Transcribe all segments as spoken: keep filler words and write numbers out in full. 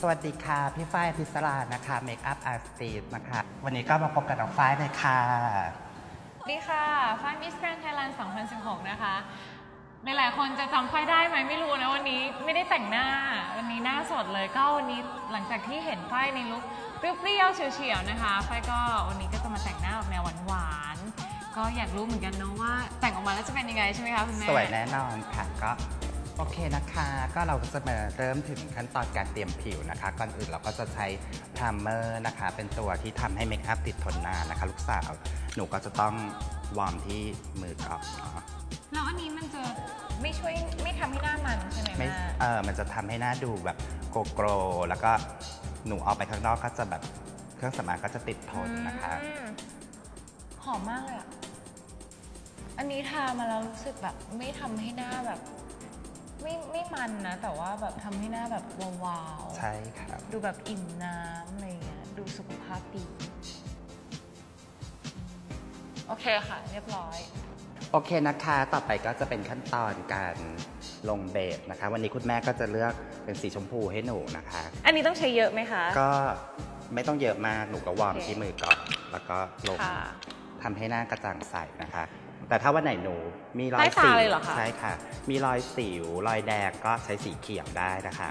วัสดีค่ะพี่ฝ้ายพิศรานะคะเมคอัพอาร์ติสต์นะคะวันนี้ก็มาพบกับน้องฝ้ายเลยค่ะสวัสดีค่ะฝ้ายมิสแกรนด์ไทยแลนด์สองพันสิบหกนะคะหลายๆคนจะจำฝ้ายได้ไหมไม่รู้นะวันนี้ไม่ได้แต่งหน้าวันนี้หน้าสดเลยก็วันนี้หลังจากที่เห็นฝ้ายในลุคเปรี้ยวๆเฉียวๆนะคะฝ้ายก็วันนี้ก็จะมาแต่งหน้าออกแนวหวานๆก็อยากรู้เหมือนกันเนาะว่าแต่งออกมาแล้วจะเป็นยังไงใช่ไหมคะคุณแม่สวยแน่นอนค่ะก็โอเคนะคะก็เราก็จะมาเริ่มถึงขั้นตอนการเตรียมผิวนะคะก่อนอื่นเราก็จะใช้พรามเมอร์นะคะเป็นตัวที่ทำให้เมคอัพติดทนนานนะคะลูกสาวหนูก็จะต้องวอร์มที่มือก่อนเนาะแล้วอันนี้มันจะไม่ช่วยไม่ทำให้หน้ามันใช่ไหมแม่เออมันจะทำให้หน้าดูแบบโกโกรแล้วก็หนูออกไปข้างนอกก็จะแบบเครื่องสำอางก็จะติดทนนะคะหอมมากเลยอ่ะอันนี้ทามาแล้วรู้สึกแบบไม่ทำให้หน้าแบบไม่ไม่มันนะแต่ว่าแบบทำให้หน้าแบบวาวๆใช่ครับดูแบบอิ่มน้ำอะไรเงี้ยดูสุขภาพดีโอเคค่ะเรียบร้อยโอเคนะคะต่อไปก็จะเป็นขั้นตอนการลงเบสนะคะวันนี้คุณแม่ก็จะเลือกเป็นสีชมพูให้หนูนะคะอันนี้ต้องใช้เยอะไหมคะก็ไม่ต้องเยอะมากหนูก็วอร์มที่มือก่อนแล้วก็ลงทำให้หน้ากระจ่างใสนะคะแต่ถ้าวันไหนหนูมีรอยสิวใช่ค่ะมีรอยสิวรอยแดงก็ใช้สีเขียวได้นะคะ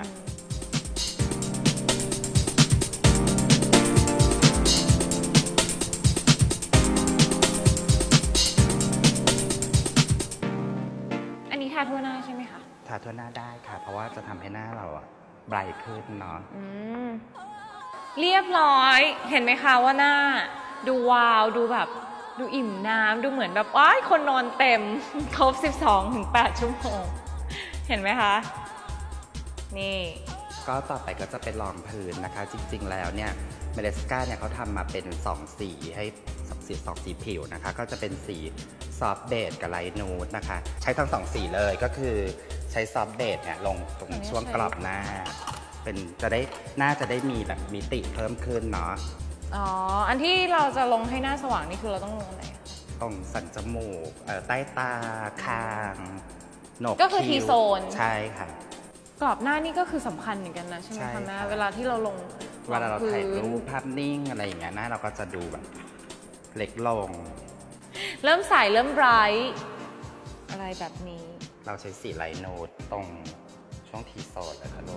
อันนี้ทาทั่วหน้าใช่ไหมคะทาทั่วหน้าได้ค่ะเพราะว่าจะทำให้หน้าเราอะไบรท์ขึ้นเนาะเรียบร้อยเห็นไหมคะว่าหน้าดูวาวดูแบบดูอิ่มน้ำดูเหมือนแบบว้ายคนนอนเต็มครบ สิบสองถึงแปด ชั่วโมงเห็นไหมคะนี่ก็ต่อไปก็จะเป็นรองพื้นนะคะจริงๆแล้วเนี่ยเมเลสกาเนี่ยเขาทำมาเป็นสองสีให้สีสองสีผิวนะคะก็จะเป็นสีซอฟต์เบจกับไลท์นูดนะคะใช้ทั้งสองสีเลยก็คือใช้ซอฟต์เบจเนี่ยลงตรงช่วงกรอบหน้าเป็นจะได้หน้าจะได้มีแบบมิติเพิ่มขึ้นเนาะอ๋ออันที่เราจะลงให้หน้าสว่างนี่คือเราต้องลงอะไรตรงสันจมูกใต้ตาคางโหนกก็คือทีโซนใช่ค่ะกรอบหน้านี่ก็คือสำคัญเหมือนกันนะใช่ไหมคะแม่เวลาที่เราลงเวลาเราถ่ายรูปภาพนิ่งอะไรอย่างเงี้ยหน้าเราก็จะดูแบบเล็กลงเริ่มใสเริ่มไบรท์อะไรแบบนี้เราใช้สีไลท์นูดตรงช่วงทีโซนเลยค่ะลูก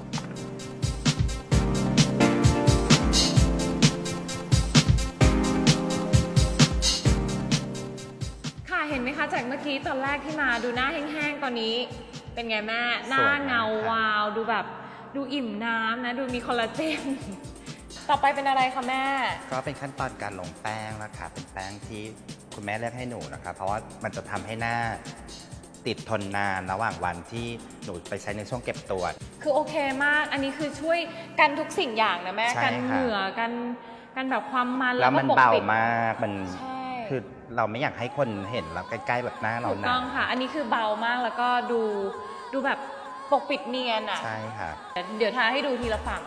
เห็นไหมคะจากเมื่อกี้ตอนแรกที่มาดูหน้าแห้งๆตอนนี้เป็นไงแม่หน้าเงาวาวดูแบบดูอิ่มน้ำนะดูมีคอลลาเจนต่อไปเป็นอะไรคะแม่ก็เป็นขั้นตอนการลงแป้งนะคะเป็นแป้งที่คุณแม่เลือกให้หนูนะคะเพราะว่ามันจะทำให้หน้าติดทนนานระหว่างวันที่หนูไปใช้ในช่วงเก็บตัวคือโอเคมากอันนี้คือช่วยกันทุกสิ่งอย่างนะแม่กันเหงื่อกันกันแบบความมันแล้วมันเบามากมันคือเราไม่อยากให้คนเห็นเราใกล้ๆแบบหน้าเราถูกต้องค่ะอันนี้คือเบามากแล้วก็ดูดูแบบปกปิดเนียนอ่ะใช่ค่ะเดี๋ยวทาให้ดูทีละฝั่ง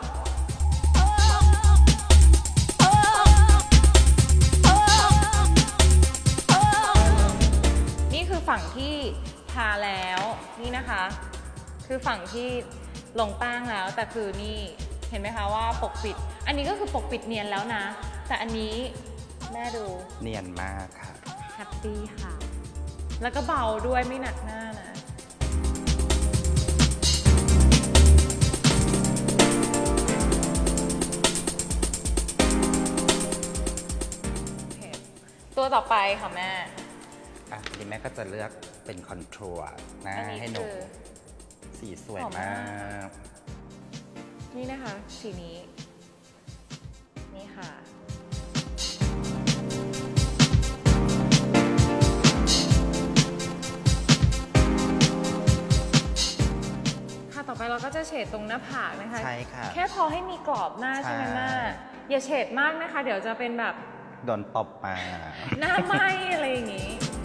นี่คือฝั่งที่ทาแล้วนี่นะคะคือฝั่งที่ลงแป้งแล้วแต่คือนี่เห็นไหมคะว่าปกปิดอันนี้ก็คือปกปิดเนียนแล้วนะแต่อันนี้แม่ดูเนียนมากค่ะแฮปปี้ค่ะแล้วก็เบาด้วยไม่หนักหน้านะตัวต่อไปค่ะแม่อ่ะทีแม่ก็จะเลือกเป็นคอนทัวร์นะให้หนูสีสวยมากนี่นะคะสีนี้นี่ค่ะต่อไปเราก็จะเฉดตรงหน้าผากนะคะใช่ค่ะแค่พอให้มีกรอบหน้าใช่ไหมแม่อย่าเฉดมากนะคะเดี๋ยวจะเป็นแบบโดนตบมาหน้าไหม้อะไรอย่างงี้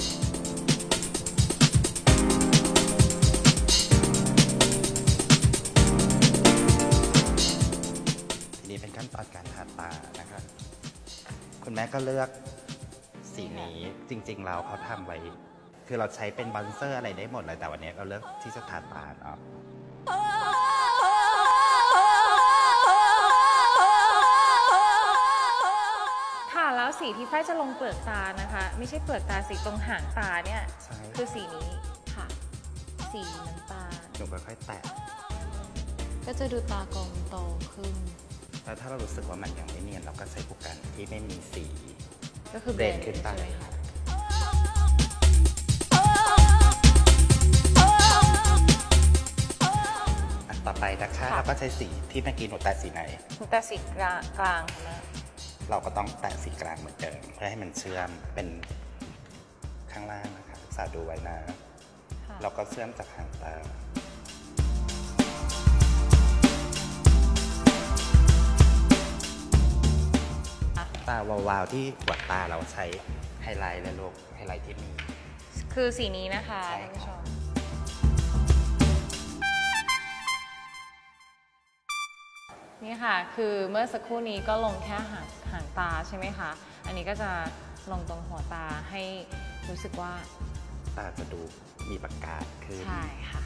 ทีนี้เป็นขั้นตอนการทาตานะคะคุณแม่ก็เลือกสีนี้จริงๆเราเขาทำไว้คือเราใช้เป็นบอนเซอร์อะไรได้หมดเลยแต่วันนี้เราเลือกที่จะทาตาเนาะสีที่ฝ้ายจะลงเปลือกตานะคะไม่ใช่เปลือกตาสีตรงหางตาเนี่ยคือสีนี้ค่ะสีน้ำตาลหนูค่อยๆแตะก็จะดูตากลมโตขึ้นแล้วถ้าเรารู้สึกว่ามันยังไม่เนียนเราก็ใช้ผู้กันที่ไม่มีสีก็คือเบรนขึ้นไปต่อไปนะคะเราก็ใช้สีที่เมื่อกี้หนูแตะสีไหนหนูแตะสีกลางกลางนะเราก็ต้องแตะสีกลางเหมือนเดิมเพื่อให้มันเชื่อมเป็นข้างล่างนะคะศึกษาดูไว้นะเราก็เชื่อมจากหางตาตาวาวๆที่หัวตาเราใช้ไฮไลท์และลูกไฮไลท์ที่มีคือสีนี้นะคะท่านผู้ชมนี่ค่ะคือเมื่อสักครู่นี้ก็ลงแค่หางหางตาใช่ไหมคะอันนี้ก็จะลงตรงหัวตาให้รู้สึกว่าตาจะดูมีประกายขึ้นใช่ค่ะ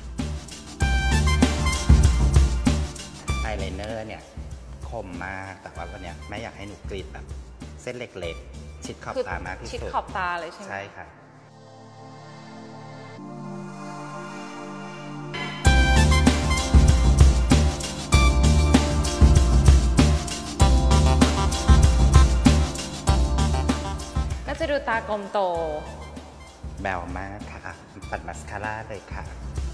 ไอไลเนอร์เนี่ยคมมากแต่ว่าวันนี้แม่อยากให้หนูกรีดแบบเส้นเล็กๆชิดขอบตามากที่สุดชิดขอบตาเลยใช่ไหมใช่ค่ะก็จะดูตากลมโตแบวมากค่ะปัดมัสคาร่าเลยค่ะ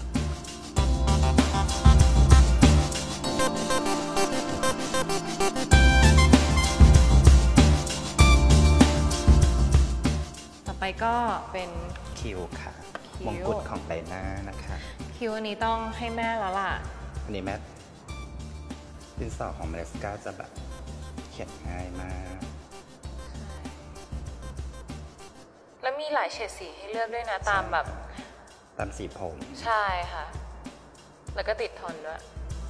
ต่อไปก็เป็นคิ้วค่ะมงกุฎของใบหน้านะคะคิ้วอันนี้ต้องให้แม่แล้วล่ะอันนี้แม่ดินสอของเมเลสกาจะแบบเขียนง่ายมากแล้วมีหลายเฉดสีให้เลือกด้วยนะตามแบบตามสีผมใช่ค่ะแล้วก็ติดทนด้วย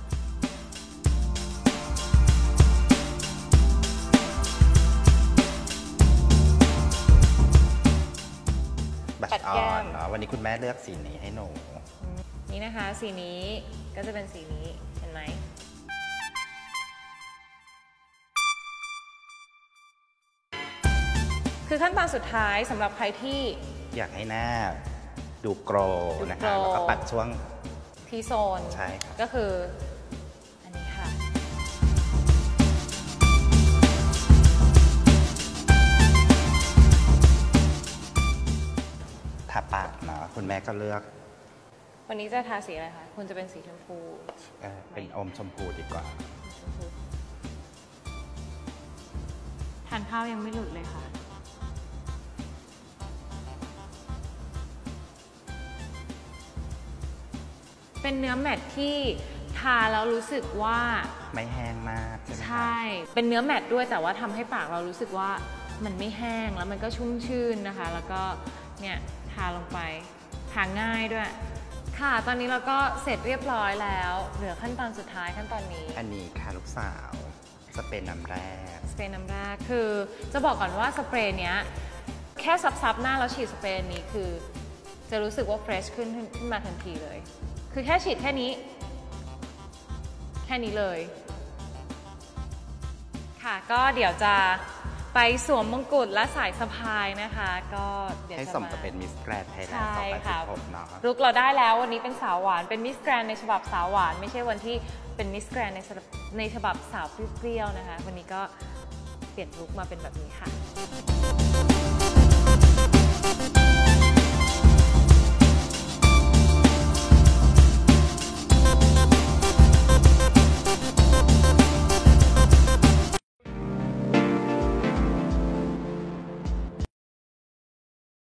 บัชออนเนาะวันนี้คุณแม่เลือกสีนี้ให้หนูนี่นะคะสีนี้ก็จะเป็นสีนี้เห็นไหมคือขั้นตอนสุดท้ายสำหรับใครที่อยากให้หน้าดูโกรนะคะแล้วก็ปัดช่วงที่โซนใช่ครับก็คืออันนี้ค่ะทาปากเนาะคุณแม่ก็เลือกวันนี้จะทาสีอะไรคะคุณจะเป็นสีชมพูเออเป็นอมชมพูดีกว่าทานข้าวยังไม่หลุดเลยค่ะเป็นเนื้อแมตต์ที่ทาแล้วรู้สึกว่าไม่แห้งมากใช่ไหมใช่เป็นเนื้อแมตต์ด้วยแต่ว่าทำให้ปากเรารู้สึกว่ามันไม่แห้งแล้วมันก็ชุ่มชื่นนะคะแล้วก็เนี่ยทาลงไปทาง่ายด้วยค่ะตอนนี้เราก็เสร็จเรียบร้อยแล้วเหลือขั้นตอนสุดท้ายขั้นตอนนี้อันนี้ค่ะลูกสาวสเปรย์น้ำแร่สเปรย์น้ำแร่คือจะบอกก่อนว่าสเปรย์เนี้ยแค่ซับๆหน้าแล้วฉีดสเปรย์นี้คือจะรู้สึกว่าเฟรชขึ้นขึ้นมาทันทีเลยคือแค่ฉีดแค่นี้แค่นี้เลยค่ะก็เดี๋ยวจะไปสวมมงกุฎและสายสะพายนะคะก็เดี๋ยวจะให้สมกับเป็นมิสแกรนด์ไทยแลนด์สองพันสิบหกเนาะลุกเราได้แล้ววันนี้เป็นสาวหวานเป็นมิสแกรนด์ในฉบับสาวหวานไม่ใช่วันที่เป็นมิสแกรนด์ในในฉบับสาวเปรี้ยวๆนะคะวันนี้ก็เปลี่ยนลุกมาเป็นแบบนี้ค่ะ